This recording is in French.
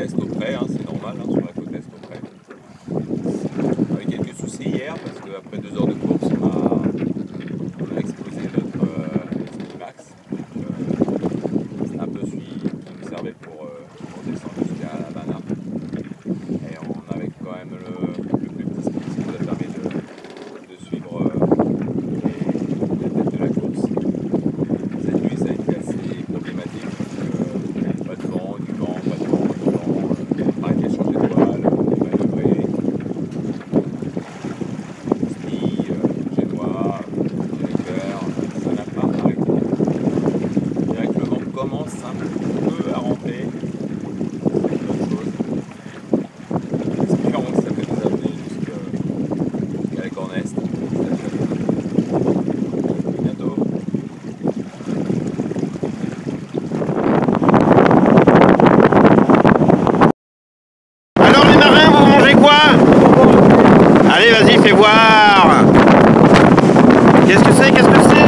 est au près, hein, c'est normal, hein, sur la côte est au près. On a eu quelques soucis hier parce qu'après 2 heures de course, on a explosé notre max. C'est un peu celui qui nous servait pour descendre jusqu'à la Havana. Et on avait quand même le plus petit speed qui nous a permis de suivre la tête de la course. Cette nuit, ça a été assez problématique parce que pas de vent, du vent, pas de vent, du vent, pas de changer de voile, manœuvrer, ski, génois, directeur, ça n'a pas arrêté. Je dirais que le vent commence un peu à ramper, c'est une bonne chose. Espérons que ça peut nous amener jusqu'à la Corne Est. Bientôt. Alors les marins, vous mangez quoi? Allez, vas-y, fais voir. Qu'est-ce que c'est? Qu'est-ce que c'est?